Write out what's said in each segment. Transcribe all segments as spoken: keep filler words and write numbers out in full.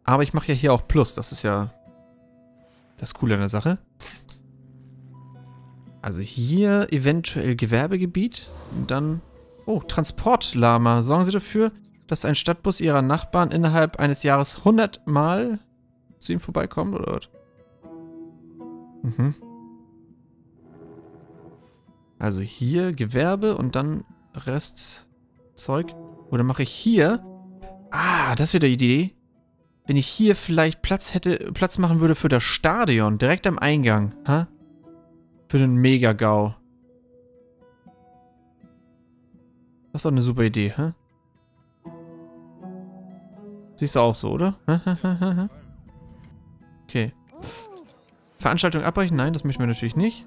Aber ich mache ja hier auch Plus. Das ist ja das Coole an der Sache. Also hier eventuell Gewerbegebiet. Und dann... Oh, Transportlama. Sorgen Sie dafür, dass ein Stadtbus Ihrer Nachbarn innerhalb eines Jahres hundert Mal zu ihm vorbeikommt, oder was? Mhm. Also hier Gewerbe und dann Restzeug. Oder mache ich hier... Ah, das wäre die Idee. Wenn ich hier vielleicht Platz hätte, Platz machen würde für das Stadion, direkt am Eingang, ha? Für den Mega-GAU. Das ist doch eine super Idee, hä? Siehst du auch so, oder? Okay. Veranstaltung abbrechen? Nein, das möchten wir natürlich nicht.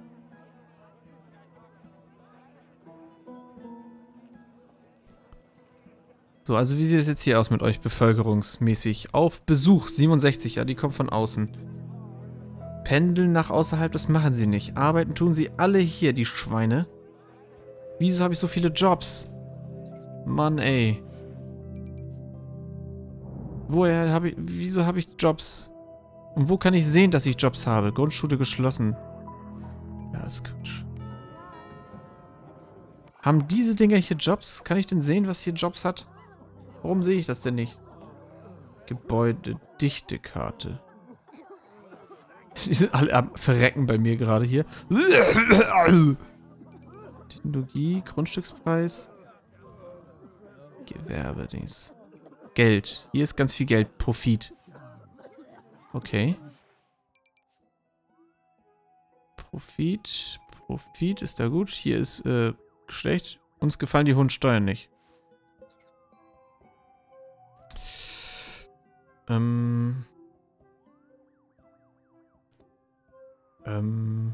So, also wie sieht es jetzt hier aus mit euch bevölkerungsmäßig? Auf Besuch siebenundsechzig, ja, die kommt von außen. Pendeln nach außerhalb, das machen sie nicht. Arbeiten tun sie alle hier, die Schweine. Wieso habe ich so viele Jobs? Mann, ey. Woher habe ich... Wieso habe ich Jobs? Und wo kann ich sehen, dass ich Jobs habe? Grundschule geschlossen. Ja, ist Quatsch. Haben diese Dinger hier Jobs? Kann ich denn sehen, was hier Jobs hat? Warum sehe ich das denn nicht? Gebäude-Dichte-Karte. Die sind alle am Verrecken bei mir gerade hier. Technologie, Grundstückspreis. Gewerbe-Dings. Geld. Hier ist ganz viel Geld. Profit. Okay. Profit. Profit ist da gut. Hier ist äh, schlecht. Uns gefallen die hohen Steuern nicht. Ähm. Ähm.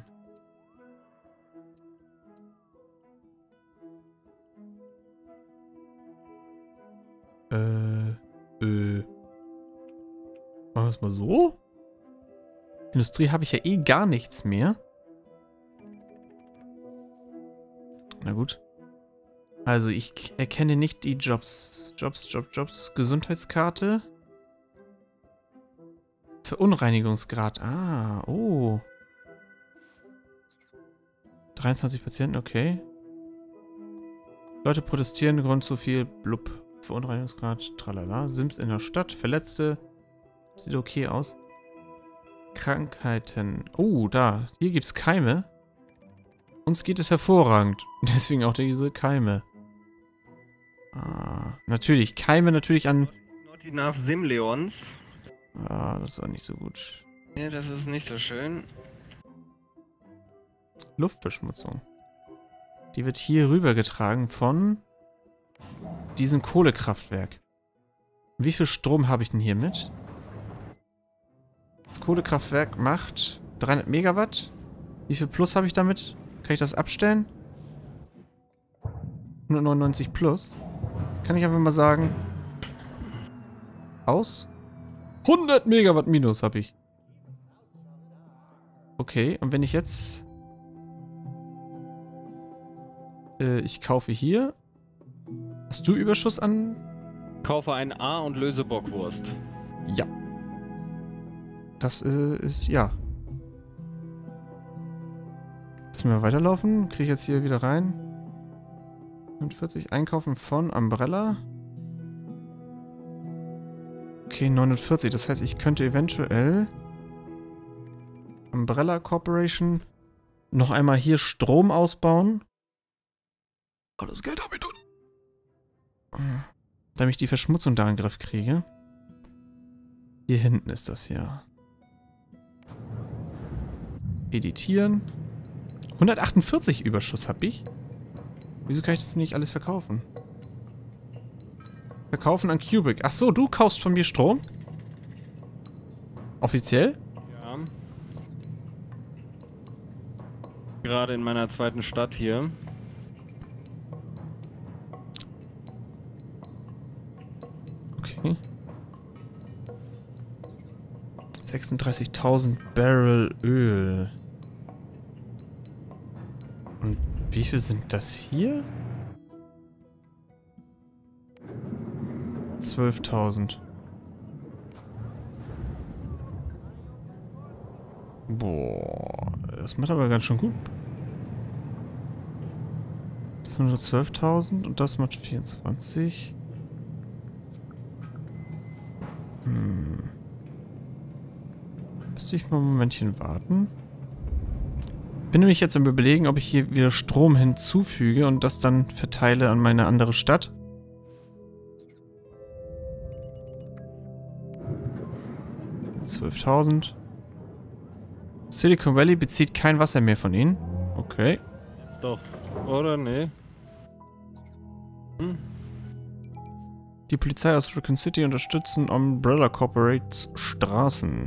Äh. Äh. Machen wir es mal so? Industrie habe ich ja eh gar nichts mehr. Na gut. Also ich erkenne nicht die Jobs. Jobs, Jobs, Jobs. Gesundheitskarte. Verunreinigungsgrad. Ah, oh. dreiundzwanzig Patienten, okay. Leute protestieren, Grund zu viel, blub. Verunreinigungsgrad, tralala. Sims in der Stadt, Verletzte. Sieht okay aus. Krankheiten. Oh, da. Hier gibt es Keime. Uns geht es hervorragend. Deswegen auch diese Keime. Ah, natürlich. Keime natürlich an... Not enough Simleons. Ah, das ist auch nicht so gut. Ja, das ist nicht so schön. Luftverschmutzung. Die wird hier rübergetragen von diesem Kohlekraftwerk. Wie viel Strom habe ich denn hier mit? Das Kohlekraftwerk macht dreihundert Megawatt. Wie viel Plus habe ich damit? Kann ich das abstellen? hundertneunundneunzig plus. Kann ich einfach mal sagen... Aus? hundert Megawatt minus habe ich. Okay, und wenn ich jetzt... Äh, ich kaufe hier... Hast du Überschuss an... Kaufe ein A und löse Bockwurst. Ja. Das äh, ist... Ja. Lassen wir weiterlaufen. Kriege ich jetzt hier wieder rein. neunundvierzig. Einkaufen von Umbrella. Okay, neunundvierzig. Das heißt, ich könnte eventuell... Umbrella Corporation noch einmal hier Strom ausbauen. Aber das Geld habe ich doch nicht. Damit ich die Verschmutzung da in den Griff kriege. Hier hinten ist das hier. Editieren. hundertachtundvierzig Überschuss habe ich. Wieso kann ich das nicht alles verkaufen? Verkaufen an Cubic. Ach so, du kaufst von mir Strom? Offiziell? Ja. Gerade in meiner zweiten Stadt hier. Okay. sechsunddreißigtausend Barrel Öl. Und wie viel sind das hier? zwölftausend. Boah, das macht aber ganz schön gut. Das sind nur zwölftausend und das macht vierundzwanzig. Hm. Müsste ich mal ein Momentchen warten. Bin nämlich jetzt am Überlegen, ob ich hier wieder Strom hinzufüge und das dann verteile an meine andere Stadt. zwölftausend. Silicon Valley bezieht kein Wasser mehr von ihnen. Okay. Doch. Oder? Nee. Hm. Die Polizei aus Raccoon City unterstützen Umbrella Corporates Straßen.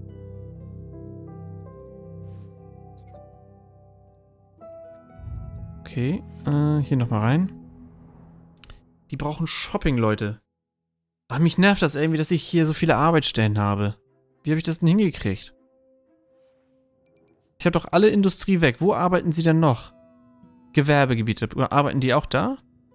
Okay, äh, hier nochmal rein. Die brauchen Shopping, Leute. Ach, mich nervt das irgendwie, dass ich hier so viele Arbeitsstellen habe. Wie habe ich das denn hingekriegt? Ich habe doch alle Industrie weg. Wo arbeiten sie denn noch? Gewerbegebiete. Arbeiten die auch da?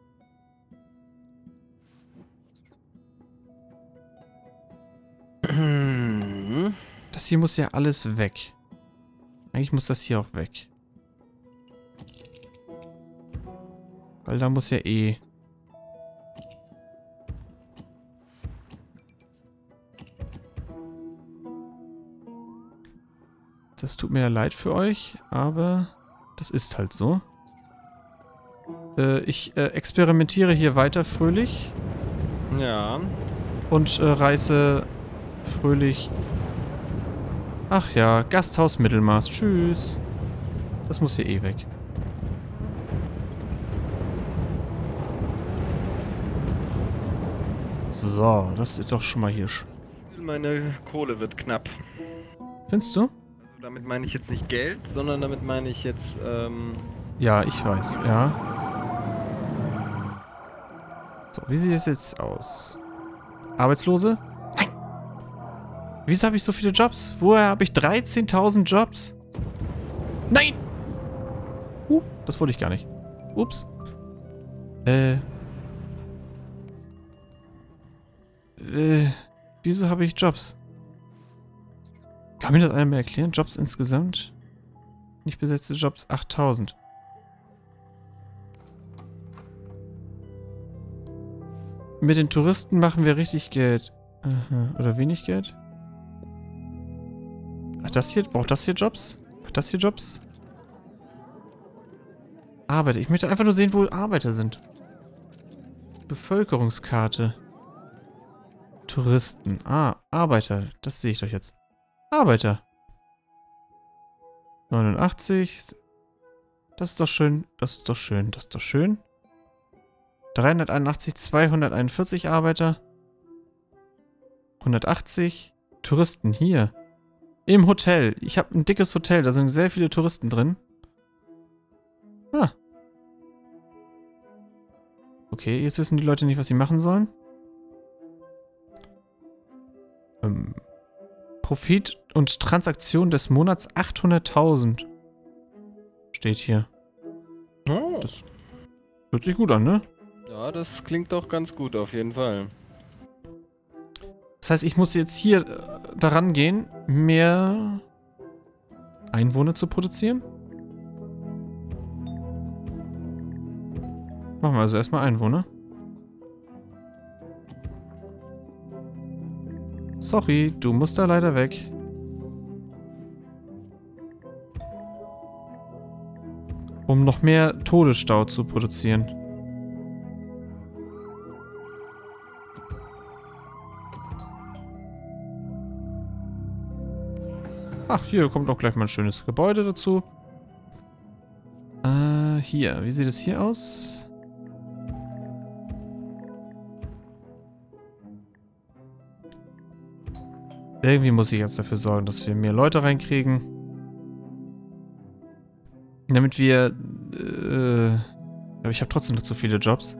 Das hier muss ja alles weg. Eigentlich muss das hier auch weg. Weil da muss ja eh... Das tut mir ja leid für euch, aber das ist halt so. Äh, ich äh, experimentiere hier weiter fröhlich. Ja. Und äh, reiße fröhlich... Ach ja, Gasthaus Mittelmaß. Tschüss. Das muss hier eh weg. So, das ist doch schon mal hier. Meine Kohle wird knapp. Findest du? Also damit meine ich jetzt nicht Geld, sondern damit meine ich jetzt, ähm... Ja, ich weiß, ja. So, wie sieht es jetzt aus? Arbeitslose? Nein! Wieso habe ich so viele Jobs? Woher habe ich dreizehntausend Jobs? Nein! Uh, das wollte ich gar nicht. Ups. Äh... Äh... Wieso habe ich Jobs? Kann mir das einer mal erklären? Jobs insgesamt? Nicht besetzte Jobs achttausend. Mit den Touristen machen wir richtig Geld. Aha. Oder wenig Geld? Hat das hier, braucht das hier Jobs? Hat das hier Jobs? Arbeiter. Ich möchte einfach nur sehen, wo Arbeiter sind. Bevölkerungskarte. Touristen. Ah, Arbeiter. Das sehe ich doch jetzt. Arbeiter. neunundachtzig. Das ist doch schön. Das ist doch schön. Das ist doch schön. dreihunderteinundachtzig, zweihunderteinundvierzig Arbeiter. hundertachtzig. Touristen hier. Im Hotel. Ich habe ein dickes Hotel. Da sind sehr viele Touristen drin. Ah. Okay, jetzt wissen die Leute nicht, was sie machen sollen. Ähm, Profit und Transaktion des Monats achthunderttausend. Steht hier. Oh. Das hört sich gut an, ne? Ja, das klingt doch ganz gut auf jeden Fall. Das heißt, ich muss jetzt hier äh, daran gehen, mehr Einwohner zu produzieren. Machen wir also erstmal Einwohner. Sorry, du musst da leider weg. Um noch mehr Todesstau zu produzieren. Ach, hier kommt auch gleich mal ein schönes Gebäude dazu. Äh, hier. Wie sieht es hier aus? Irgendwie muss ich jetzt dafür sorgen, dass wir mehr Leute reinkriegen. Damit wir... Äh, aber ich habe trotzdem noch zu viele Jobs.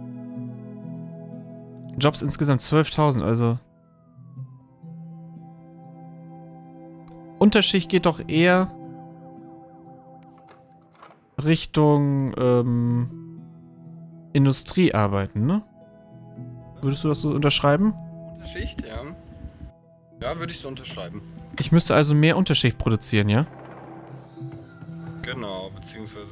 Jobs insgesamt zwölftausend, also... Unterschicht geht doch eher Richtung ähm, Industriearbeiten, ne? Würdest du das so unterschreiben? Unterschicht, ja. Ja, würde ich so unterschreiben. Ich müsste also mehr Unterschicht produzieren, ja? Genau, beziehungsweise...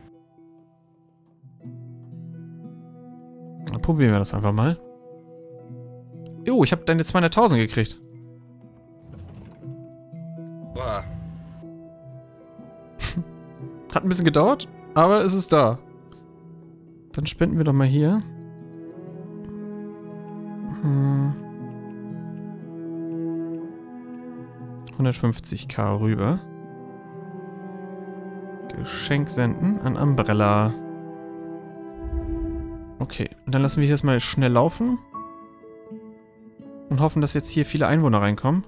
Dann probieren wir das einfach mal. Jo, ich habe deine zweihunderttausend gekriegt. Boah. Hat ein bisschen gedauert, aber es ist da. Dann spenden wir doch mal hier. Hm. hundertfünfzigtausend rüber. Geschenk senden an Umbrella. Okay, und dann lassen wir hier erstmal schnell laufen. Und hoffen, dass jetzt hier viele Einwohner reinkommen.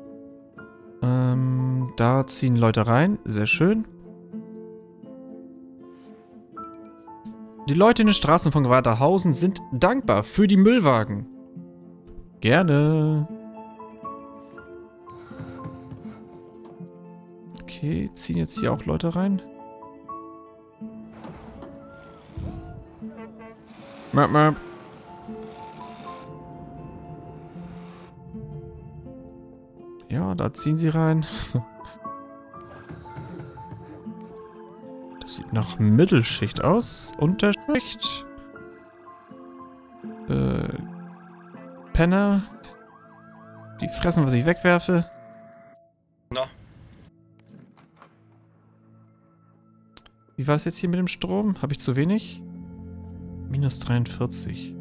Ähm, da ziehen Leute rein. Sehr schön. Die Leute in den Straßen von Gewaterhausen sind dankbar für die Müllwagen. Gerne. Okay, ziehen jetzt hier auch Leute rein. Möp, möp. Ja, da ziehen sie rein. Das sieht nach Mittelschicht aus. Unterschicht. Äh, Penner. Die fressen, was ich wegwerfe. Na. Wie war es jetzt hier mit dem Strom? Habe ich zu wenig? Minus dreiundvierzig.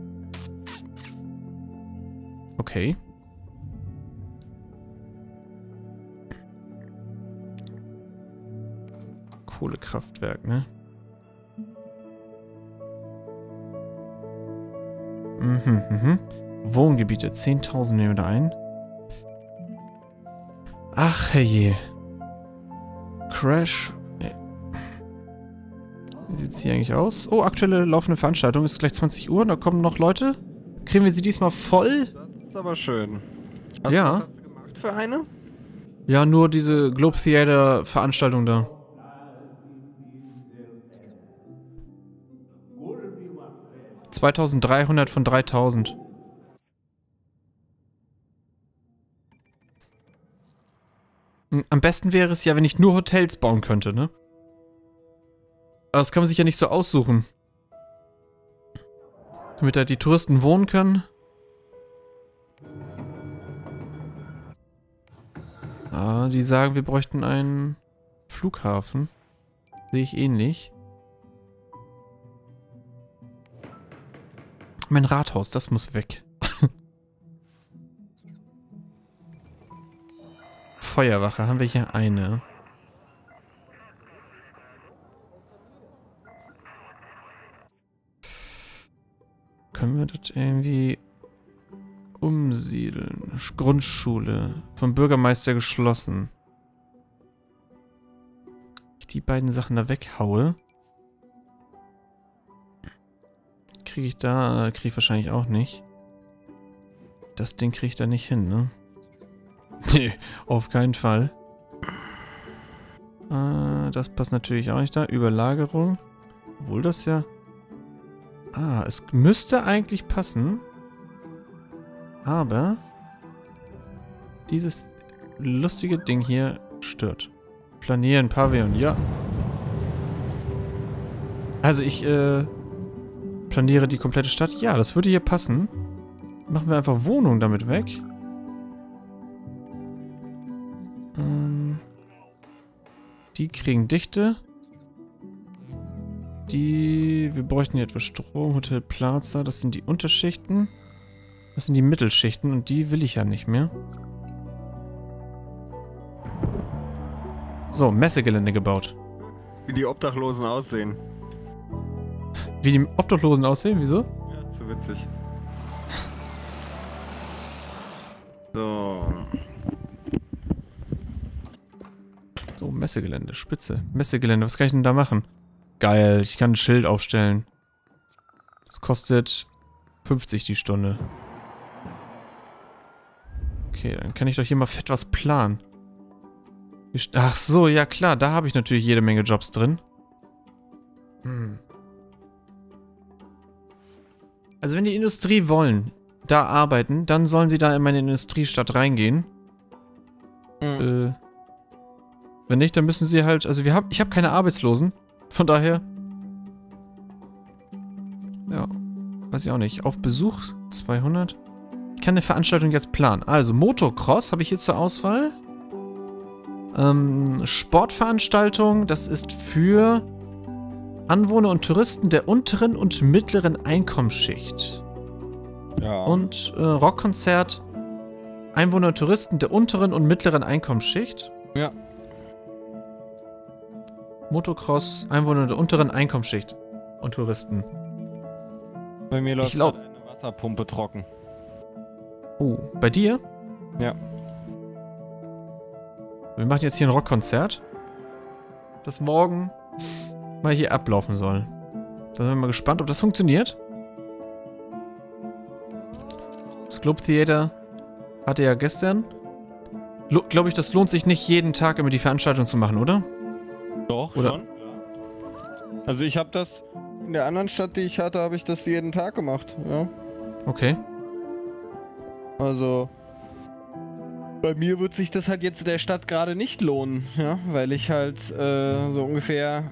Okay. Kohlekraftwerk, ne? Mhm, mhm. Wohngebiete, zehntausend nehmen wir da ein. Ach, herrje. Crash. Wie sieht es hier eigentlich aus? Oh, aktuelle laufende Veranstaltung. Ist gleich zwanzig Uhr. Da kommen noch Leute. Kriegen wir sie diesmal voll? Das ist aber schön. Was, Ja. Was hast du gemacht für eine? Ja, nur diese Globe Theater Veranstaltung da. zweitausenddreihundert von dreitausend. Am besten wäre es ja, wenn ich nur Hotels bauen könnte, ne? Aber das kann man sich ja nicht so aussuchen. Damit da die Touristen wohnen können. Ah, die sagen, wir bräuchten einen Flughafen. Sehe ich ähnlich. Mein Rathaus, das muss weg. Feuerwache, haben wir hier eine. Können wir das irgendwie umsiedeln? Grundschule. Vom Bürgermeister geschlossen. Ich die beiden Sachen da weghaue. Kriege ich da... Kriege ich wahrscheinlich auch nicht. Das Ding kriege ich da nicht hin, ne? Nee, auf keinen Fall. Äh, das passt natürlich auch nicht da. Überlagerung. Obwohl das ja... Ah, es müsste eigentlich passen. Aber... Dieses lustige Ding hier stört. Planieren, Pavillon, ja. Also ich, äh... planiere die komplette Stadt. Ja, das würde hier passen. Machen wir einfach Wohnungen damit weg. Ähm, die kriegen Dichte. Die... Wir bräuchten hier etwas Strom. Hotel Plaza. Das sind die Unterschichten. Das sind die Mittelschichten. Und die will ich ja nicht mehr. So, Messegelände gebaut. Wie die Obdachlosen aussehen. Wie die Obdachlosen aussehen? Wieso? Ja, zu witzig. So. So, Messegelände. Spitze. Messegelände. Was kann ich denn da machen? Geil. Ich kann ein Schild aufstellen. Das kostet fünfzig die Stunde. Okay, dann kann ich doch hier mal fett was planen. Ach so, ja klar. Da habe ich natürlich jede Menge Jobs drin. Hm. Also wenn die Industrie wollen, da arbeiten, dann sollen sie da in meine Industriestadt reingehen. Mhm. Äh, wenn nicht, dann müssen sie halt, also wir haben, ich habe keine Arbeitslosen, von daher, ja, weiß ich auch nicht. Auf Besuch zweihundert. Ich kann eine Veranstaltung jetzt planen. Also Motocross habe ich hier zur Auswahl. Ähm, Sportveranstaltung, das ist für Anwohner und Touristen der unteren und mittleren Einkommensschicht. Ja. Und äh, Rockkonzert, Einwohner und Touristen der unteren und mittleren Einkommensschicht. Ja. Motocross, Einwohner der unteren Einkommensschicht und Touristen. Bei mir läuft Ich glaub- gerade eine Wasserpumpe trocken. Oh, bei dir? Ja. Wir machen jetzt hier ein Rockkonzert, das morgen mal hier ablaufen soll. Da sind wir mal gespannt, ob das funktioniert. Das Globe Theater hatte ja gestern. Glaube ich, das lohnt sich nicht, jeden Tag immer die Veranstaltung zu machen, oder? Doch, Oder- schon. Ja. Also ich habe das, in der anderen Stadt, die ich hatte, habe ich das jeden Tag gemacht, ja. Okay. Also bei mir wird sich das halt jetzt in der Stadt gerade nicht lohnen, ja, weil ich halt äh, so ungefähr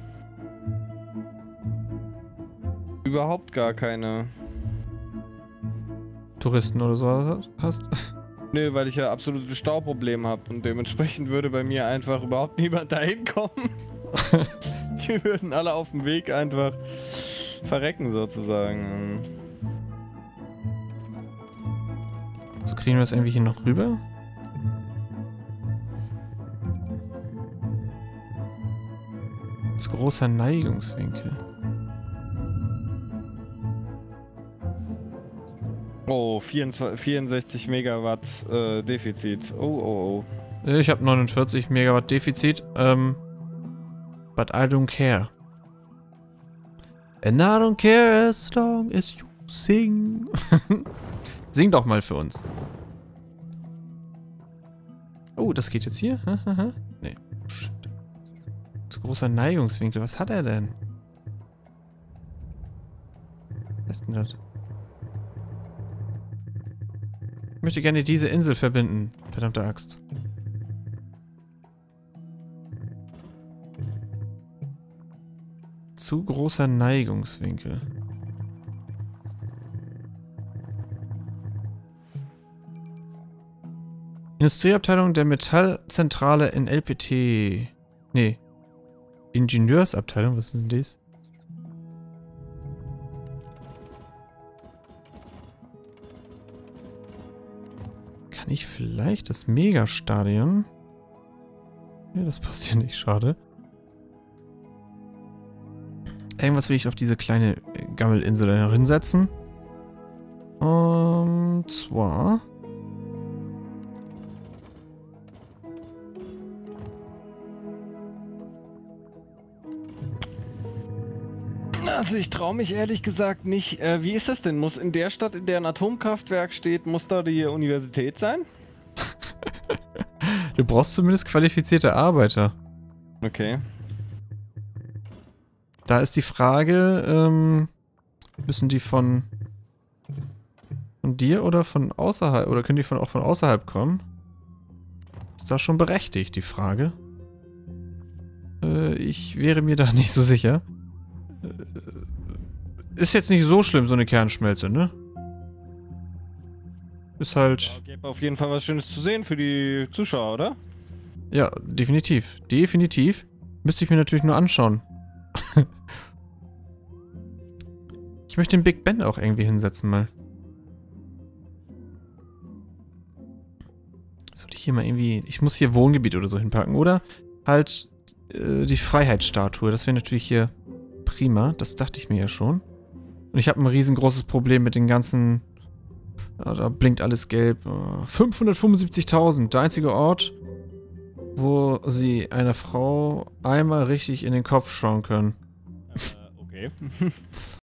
überhaupt gar keine. Touristen oder so hast. Nö, weil ich ja absolute Stauprobleme habe und dementsprechend würde bei mir einfach überhaupt niemand dahin kommen. Die würden alle auf dem Weg einfach verrecken sozusagen. So kriegen wir das irgendwie hier noch rüber. Das großer Neigungswinkel. Oh, vierundzwanzig, vierundsechzig Megawatt äh, Defizit. Oh, oh, oh. Ich habe neunundvierzig Megawatt Defizit. Ähm, but I don't care. And I don't care as long as you sing. Sing doch mal für uns. Oh, das geht jetzt hier? Nee. Shit. Zu großer Neigungswinkel. Was hat er denn? Was ist denn das? Ich möchte gerne diese Insel verbinden. Verdammte Axt. Zu großer Neigungswinkel. Industrieabteilung der Metallzentrale in L P T. Nee. Ingenieursabteilung, was ist denn das? Kann ich vielleicht das Megastadion? Ja, das passt hier nicht, schade. Irgendwas will ich auf diese kleine Gammelinsel hinsetzen. Und zwar... Also ich traue mich ehrlich gesagt nicht. Äh, wie ist das denn? Muss in der Stadt, in der ein Atomkraftwerk steht, muss da die Universität sein? Du brauchst zumindest qualifizierte Arbeiter. Okay. Da ist die Frage, ähm, müssen die von, von dir oder von außerhalb, oder können die von, auch von außerhalb kommen? Ist da schon berechtigt, die Frage. Äh, ich wäre mir da nicht so sicher. Äh, ist jetzt nicht so schlimm, so eine Kernschmelze, ne? Ist halt... Ja, gäbe auf jeden Fall was Schönes zu sehen für die Zuschauer, oder? Ja, definitiv. Definitiv. Müsste ich mir natürlich nur anschauen. Ich möchte den Big Ben auch irgendwie hinsetzen mal. Soll ich hier mal irgendwie... Ich muss hier Wohngebiet oder so hinpacken, oder? Halt äh, die Freiheitsstatue. Das wäre natürlich hier prima. Das dachte ich mir ja schon. Und ich habe ein riesengroßes Problem mit den ganzen... Ja, da blinkt alles gelb. fünfhundertfünfundsiebzigtausend. Der einzige Ort, wo sie einer Frau einmal richtig in den Kopf schauen können. Äh, okay.